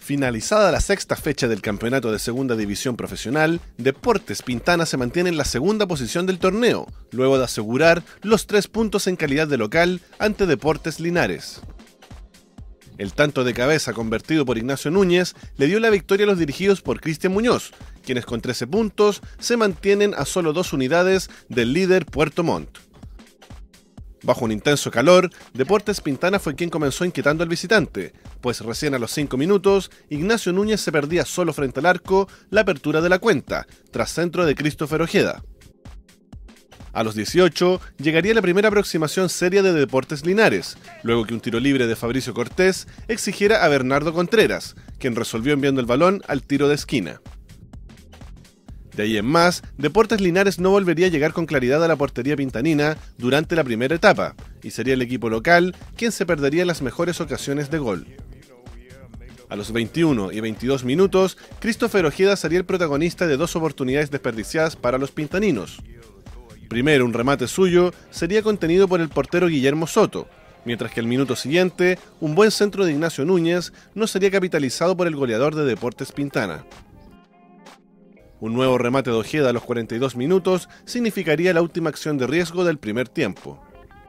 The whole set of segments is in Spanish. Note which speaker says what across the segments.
Speaker 1: Finalizada la sexta fecha del campeonato de Segunda División Profesional, Deportes Pintana se mantiene en la segunda posición del torneo, luego de asegurar los 3 puntos en calidad de local ante Deportes Linares. El tanto de cabeza convertido por Ignacio Núñez le dio la victoria a los dirigidos por Cristian Muñoz, quienes con 13 puntos se mantienen a solo 2 unidades del líder Puerto Montt. Bajo un intenso calor, Deportes Pintana fue quien comenzó inquietando al visitante, pues recién a los 5 minutos, Ignacio Núñez se perdía solo frente al arco la apertura de la cuenta, tras centro de Christopher Ojeda. A los 18, llegaría la primera aproximación seria de Deportes Linares, luego que un tiro libre de Fabricio Cortés exigiera a Bernardo Contreras, quien resolvió enviando el balón al tiro de esquina. De ahí en más, Deportes Linares no volvería a llegar con claridad a la portería pintanina durante la primera etapa, y sería el equipo local quien se perdería las mejores ocasiones de gol. A los 21 y 22 minutos, Christopher Ojeda sería el protagonista de 2 oportunidades desperdiciadas para los pintaninos. Primero, un remate suyo sería contenido por el portero Guillermo Soto, mientras que al minuto siguiente, un buen centro de Ignacio Núñez no sería capitalizado por el goleador de Deportes Pintana. Un nuevo remate de Ojeda a los 42 minutos significaría la última acción de riesgo del primer tiempo.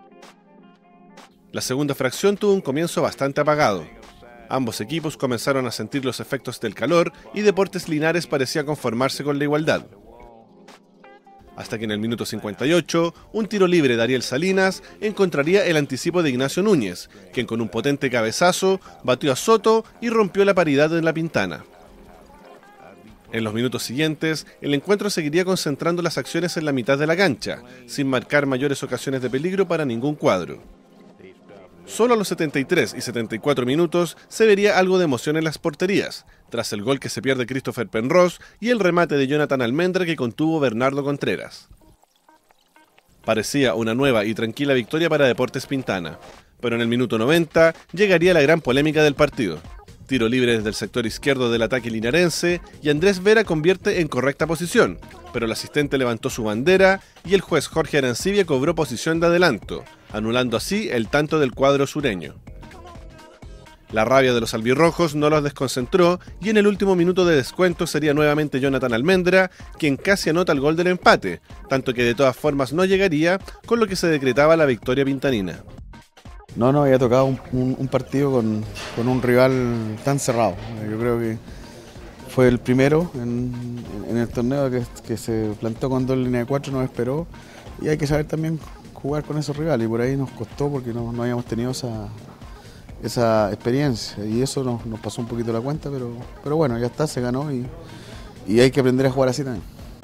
Speaker 1: La segunda fracción tuvo un comienzo bastante apagado. Ambos equipos comenzaron a sentir los efectos del calor y Deportes Linares parecía conformarse con la igualdad. Hasta que en el minuto 58, un tiro libre de Ariel Salinas encontraría el anticipo de Ignacio Núñez, quien con un potente cabezazo batió a Soto y rompió la paridad en la Pintana. En los minutos siguientes, el encuentro seguiría concentrando las acciones en la mitad de la cancha, sin marcar mayores ocasiones de peligro para ningún cuadro. Solo a los 73 y 74 minutos se vería algo de emoción en las porterías, tras el gol que se pierde Christopher Penrose y el remate de Jonathan Almendra que contuvo Bernardo Contreras. Parecía una nueva y tranquila victoria para Deportes Pintana, pero en el minuto 90 llegaría la gran polémica del partido. Tiro libre desde el sector izquierdo del ataque linarense y Andrés Vera convierte en correcta posición, pero el asistente levantó su bandera y el juez Jorge Arancibia cobró posición de adelanto, anulando así el tanto del cuadro sureño. La rabia de los albirrojos no los desconcentró y en el último minuto de descuento sería nuevamente Jonathan Almendra quien casi anota el gol del empate, tanto que de todas formas no llegaría, con lo que se decretaba la victoria pintanina.
Speaker 2: No, había tocado un partido con un rival tan cerrado. Yo creo que fue el primero en el torneo que se plantó con 2 líneas de 4, nos esperó y hay que saber también jugar con esos rivales y por ahí nos costó porque no habíamos tenido esa experiencia y eso nos pasó un poquito la cuenta, pero bueno, ya está, se ganó y hay que aprender a jugar así también.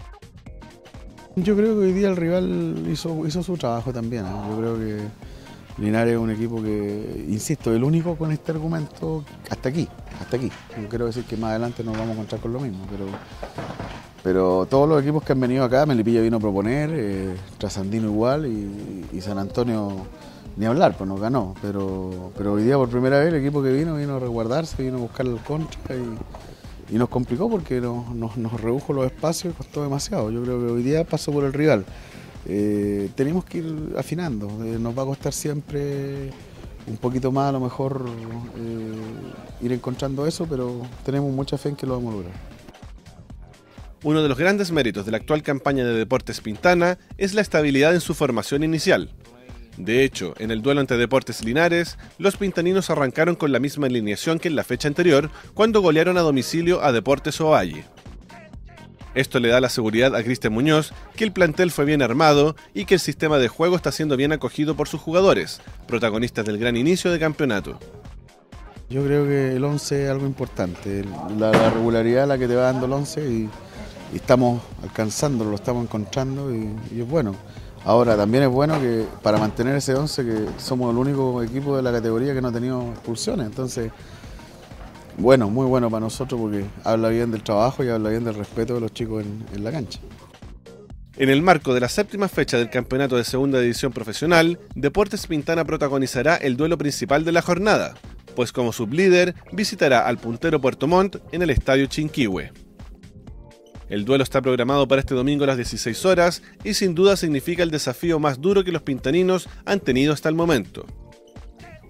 Speaker 2: Yo creo que hoy día el rival hizo su trabajo también, ¿eh? Yo creo que Linares es un equipo que, insisto, el único con este argumento hasta aquí. No quiero decir que más adelante nos vamos a encontrar con lo mismo, pero todos los equipos que han venido acá, Melipilla vino a proponer, Trasandino igual y San Antonio ni hablar, pues nos ganó. Pero hoy día por primera vez el equipo que vino a resguardarse, vino a buscar el contra y nos complicó porque nos redujo los espacios y costó demasiado. Yo creo que hoy día pasó por el rival. Tenemos que ir afinando, nos va a costar siempre un poquito más a lo mejor ir encontrando eso, pero tenemos mucha fe en que lo vamos a lograr.
Speaker 1: Uno de los grandes méritos de la actual campaña de Deportes Pintana es la estabilidad en su formación inicial. De hecho, en el duelo ante Deportes Linares, los pintaninos arrancaron con la misma alineación que en la fecha anterior, cuando golearon a domicilio a Deportes Ovalle. Esto le da la seguridad a Cristian Muñoz que el plantel fue bien armado y que el sistema de juego está siendo bien acogido por sus jugadores, protagonistas del gran inicio de campeonato.
Speaker 2: Yo creo que el 11 es algo importante, la regularidad la que te va dando el 11 y estamos alcanzándolo, lo estamos encontrando y es bueno. Ahora también es bueno que para mantener ese 11 que somos el único equipo de la categoría que no ha tenido expulsiones, entonces bueno, muy bueno para nosotros porque habla bien del trabajo y habla bien del respeto de los chicos en la cancha.
Speaker 1: En el marco de la séptima fecha del campeonato de Segunda División Profesional, Deportes Pintana protagonizará el duelo principal de la jornada, pues como sublíder visitará al puntero Puerto Montt en el Estadio Chinquihue. El duelo está programado para este domingo a las 16 horas y sin duda significa el desafío más duro que los pintaninos han tenido hasta el momento.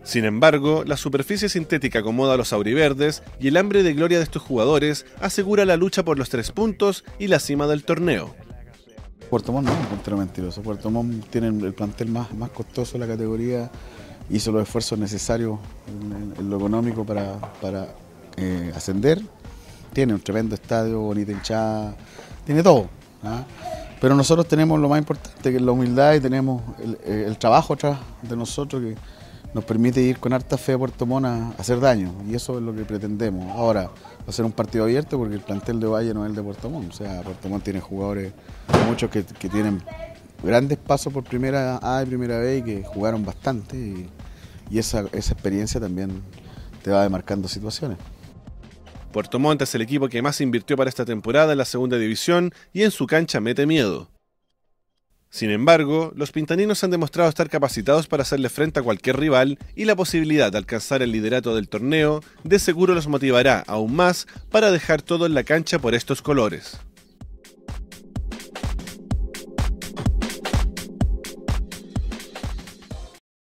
Speaker 1: Sin embargo, la superficie sintética acomoda a los auriverdes y el hambre de gloria de estos jugadores asegura la lucha por los 3 puntos y la cima del torneo.
Speaker 2: Puerto Montt no es un puntero mentiroso. Puerto Montt tiene el plantel más costoso de la categoría, hizo los esfuerzos necesarios en lo económico para ascender. Tiene un tremendo estadio, bonita hinchada, tiene todo, ¿ah? Pero nosotros tenemos lo más importante, que es la humildad, y tenemos el trabajo atrás de nosotros que nos permite ir con harta fe a Puerto Montt a hacer daño, y eso es lo que pretendemos. Ahora va a ser un partido abierto porque el plantel de Valle no es el de Puerto Montt. O sea, Puerto Montt tiene jugadores, muchos que tienen grandes pasos por primera A y primera B y que jugaron bastante, y esa experiencia también te va demarcando situaciones.
Speaker 1: Puerto Montt es el equipo que más invirtió para esta temporada en la segunda división y en su cancha mete miedo. Sin embargo, los pintaninos han demostrado estar capacitados para hacerle frente a cualquier rival, y la posibilidad de alcanzar el liderato del torneo de seguro los motivará aún más para dejar todo en la cancha por estos colores.